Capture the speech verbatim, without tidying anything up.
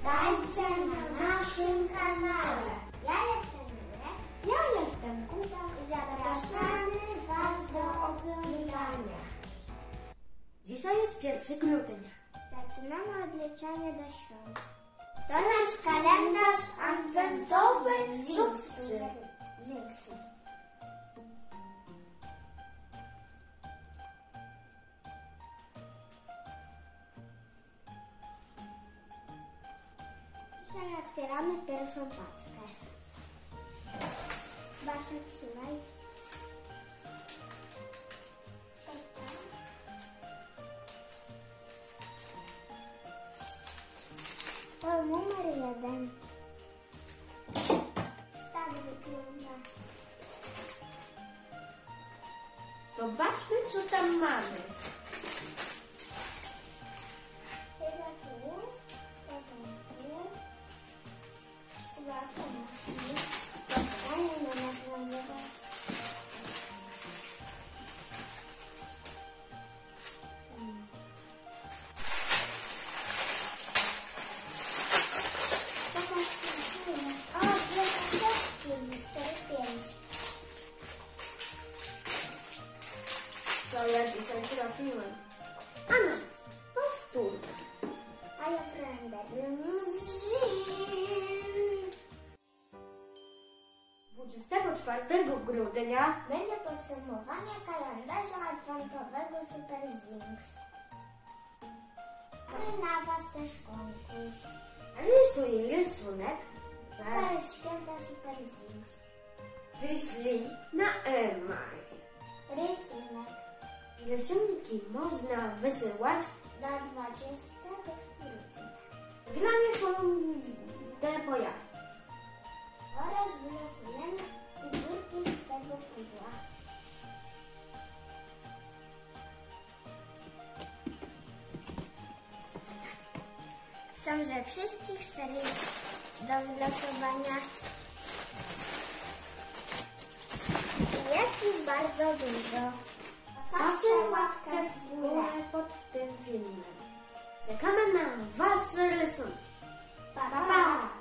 Witajcie na naszym kanale. Ja jestem Jurek. Ja jestem Kuba. Zapraszamy Was do oglądania. Dzisiaj jest pierwszy grudnia. Zaczynamy odliczanie do świąt. To nasz kalendarz adwentowy Zinksu. Zinksu. Dzisiaj otwieramy pierwszą paczkę. Basia, trzymaj. To numer jeden. Tak wygląda. Zobaczmy, co tam mamy. Chyba tu, potem tu. Chyba tu. Ja nie wiem, jak nazywa. O, dwie kasetki z serii pięć. Co ja dzisiaj trafiłem? Ananas. Powtórne. A ja prędzej. dwudziestego czwartego grudnia Będzie podsumowanie kalendarza adwentowego Super Zinks. Mamy na Was też konkurs. rysuję rysunek. To jest święta Super Zinks. Wyślij na e-mail. Rysunek Rysunki można wysyłać. do dwudziestego grudnia. Grane są te pojazdy. Oraz wylosujemy figurki z tego pudła. Są ze wszystkich serii do wylosowania. I jest ich bardzo dużo. Stawcie łapkę w górę pod tym filmem. Czekamy na Wasze rysunki. Pa, pa, pa.